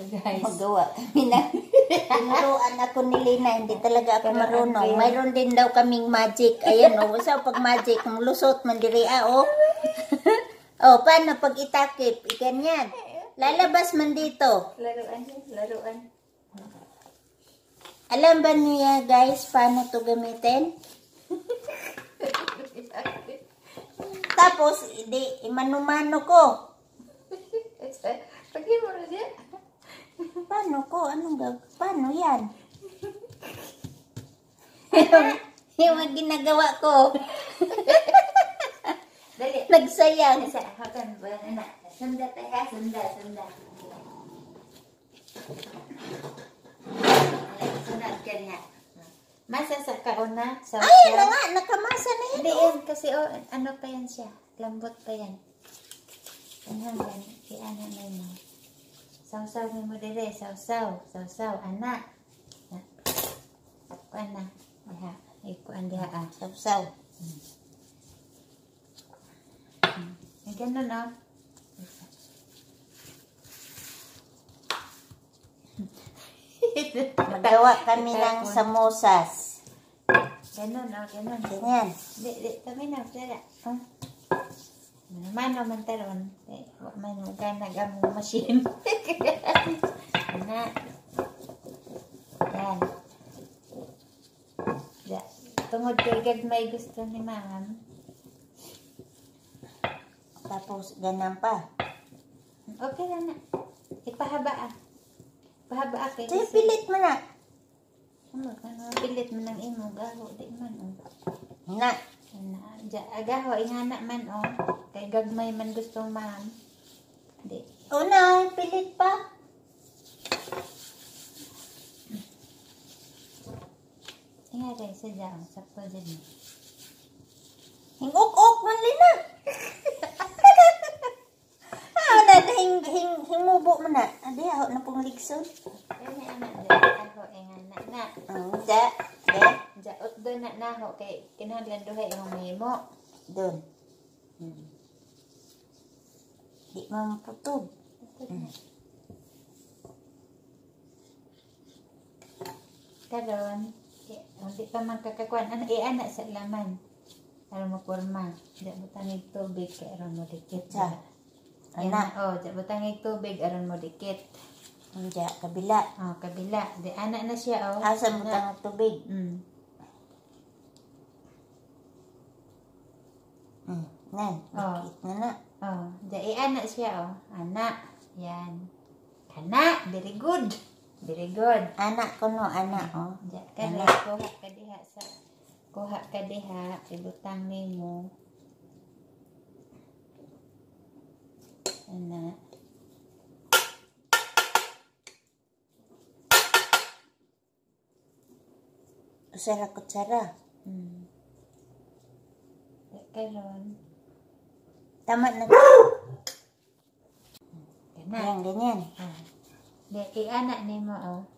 guys. Magawa kami na. Tinuruan ako ni Lina, hindi talaga ako marunong. Mayroon din daw kaming magic. Ayan o, sa pag magic, lusot man diri o. O, paano pag itakip? Iganyan. Lalabas man dito. Laruan siya, laruan. Alam ba niya guys, paano to gamitin? Tapos, mano-mano ko. Pagin mo na siya. Paano ko? Paano yan? Yung ginagawa ko. Dali. Nagsayang. Hakan ba na? Sanda tayo, sanda. Sunod ka niya. Masa sa kauna. Ay, na nga, nakamasa na yan. Hindi yan, kasi ano pa yan siya. Lambot pa yan. Hanggang, ano na yun. Sausaw mo dire, sausaw, anak. Ako na. Ikuan diha Sausaw. Ay, ganun o. Magawa kami ng samosas. Ganun o, ganun. Ganyan. Di, kami na, pala. Mano man taron. Mano ka nag-among machine. Anak. Yan. Tungod kay gagmay gusto ni ma'am. Tapos, ganyan pa. Okay lang na. Ipahaba Pahaba kay. Kaya pilit mo na. Pilit mo ng imo. Gaho, di man o. Na. Agaho, ingana man o. Kay gagmay man gustong ma'am. Di. Una, pilit pa. Ingari sa dyan. Sakto dyan mo. Hingok-ok man Lina. Himubo mo na. Adi, ako na pong ligson. Kaya anak dyan. Agaho, ingana na. Da. Jaot doon na naho. Kay kinahanglan duhay ang mahimo. Doon. Di mamputog. Karon, hindi pa man kakakuan. Anak sa laman. Aron mo porma. Diya butangig tubig kay aron mo dikit. Anak. Diya butangig tubig aron mo dikit. Diya, kabila. Kabila. Di anak na siya Asa mo tang tubig. Nan, dikit na na. Diya anak siya Anak. Yan. Anak. Very good. Very good. Anak ko no, anak o. Diya kaya kuha ka diha ibutang nimo. Anak. Usara kutsara. Karon. Tama na. Ganyan. Ganyan. Anak nimo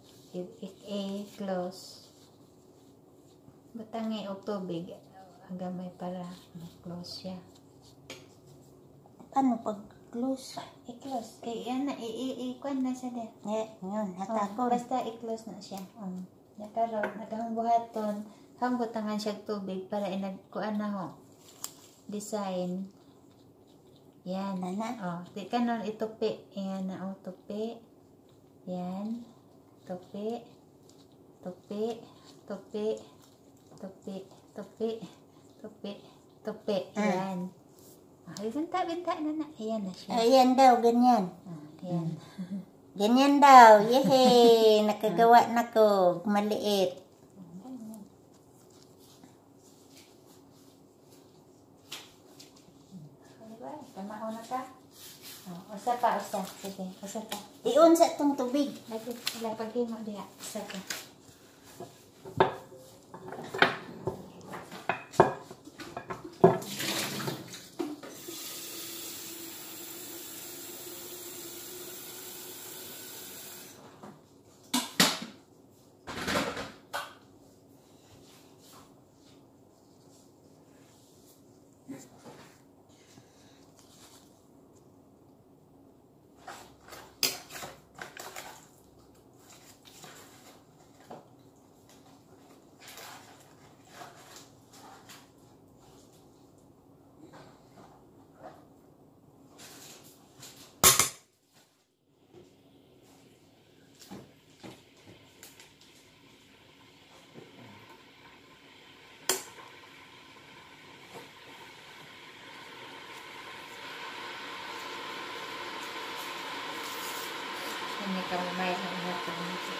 i-close. Butangi og tubig ang gamay para ma-close siya. Paano pag close? I-close. Kay anak i-kuan na siya de. Ngayon, hatakon. Basta i-close na siya. Karon naghang buhaton, hangbutangan siya tubig para inagkuan na ho. Design. Yan. Di kanon itupi. Yan na tupi. Yan. Tupi. Yan. Binta na. Ayan na siya. Ayan daw, ganyan. Yan. Ganyan daw. Yehey! Nakagawa na ko. Maliit. Tama na ka? Usa pa. Sige, usa pa. Iunsa tong tubig. Lagi sila paghimo diha. Usa pa. kamu main ingat kamu.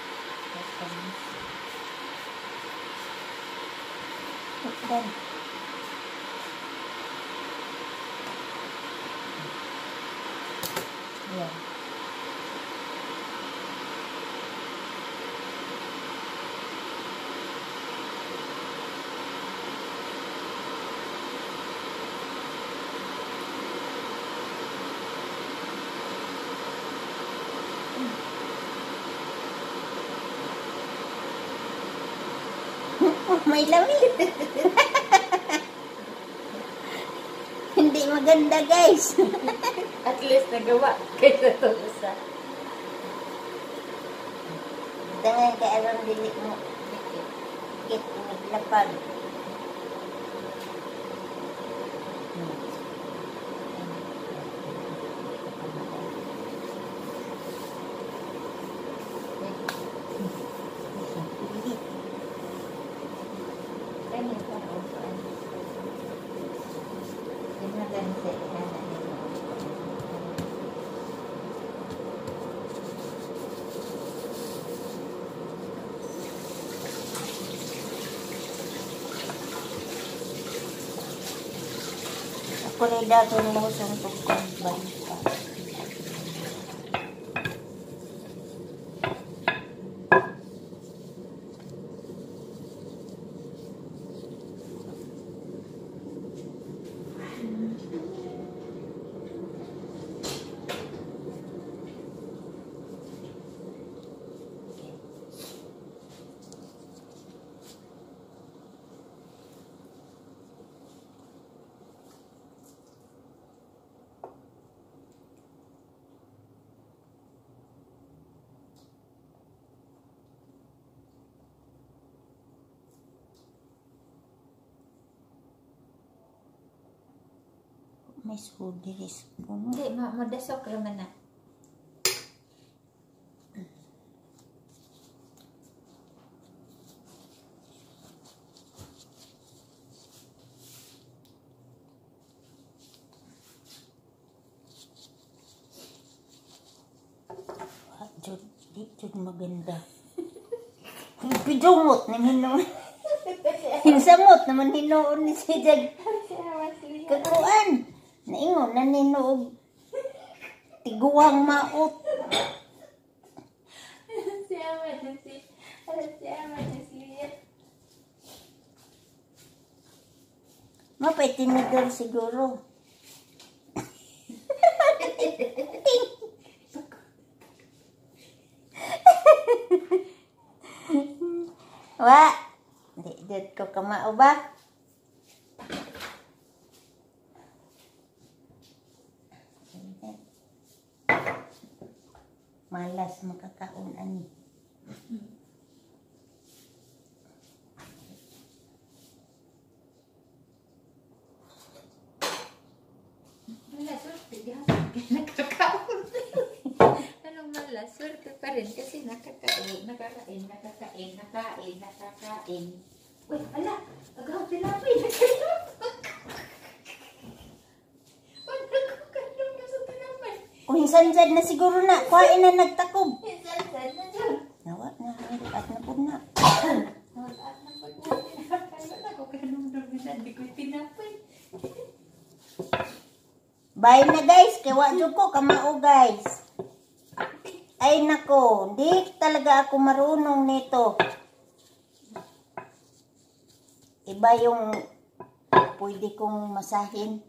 Dan Ya. may lamig. Hindi maganda, guys. At least nagawa kaysa to isa. Dengan kay alam dili mo. Git naglapag. Ako rin dati mo suntog kong balita. May sudiris po. Hindi, madasok naman na. Di maganda. Pidumot na hinuon. Hinsamot naman hinuon ni si Jag. Kakuan. Naingon na ninuog. Tiguang maot. Mapay tinidor siguro. Wa, di ko kamao ba? Malas makakaon ani. Wala, swerte ka. Nakakaon. Anong mala? Swerte pa rin kasi nakakain. Uy, ala! Agaw, tilapay! Nagkakandong na sa tilapay. Kung hinsan-sad na siguro na, kuhain na nagtakob. Hinsan-sad na dyan. Nawa na, at na po na. At na pag tinapay. Wala ko kanong-dong na hindi ko tinapay. Bye na guys, kay wadyo ko kamao guys. Ay nako, di talaga ako marunong nito. Iba yung pwede kong masahin.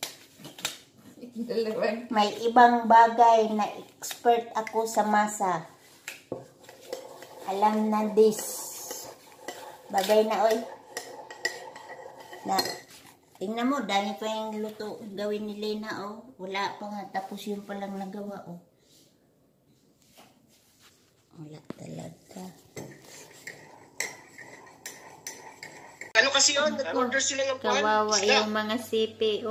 May ibang bagay na expert ako sa masa. Alam na this. Bagay na oy. Na, tingnan mo, dami pa yung luto gawin ni Lena oh. Wala pa nga, tapos yung palang nagawa oh. Wala talaga. Ano kasi yun? Nag-order sila ng Kawawa yung mga CPO.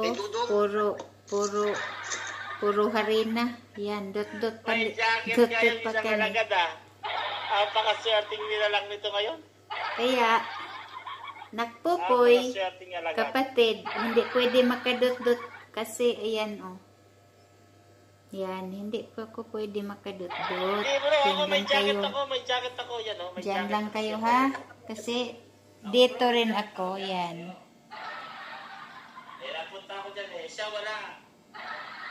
Puro harina. Yan, dot-dot pa. May jacket Dot-dot kayo pa isang kami. nalagad ah. Napakaswerteng nila lang nito ngayon. Kaya, nakpupoy, Napakaswerteng nalagad. kapatid, hindi pwede makadot-dot kasi, ayan, oh. Yan, hindi po ako pwede makadot-dot. Hindi bro, Diyan ako may lang jacket kayo. ako, may jacket ako. Yan o, may Diyan jacket lang ako. kayo ha. Kasi dito rin ako. Yan. Eh, napunta ako dyan eh. Siya wala.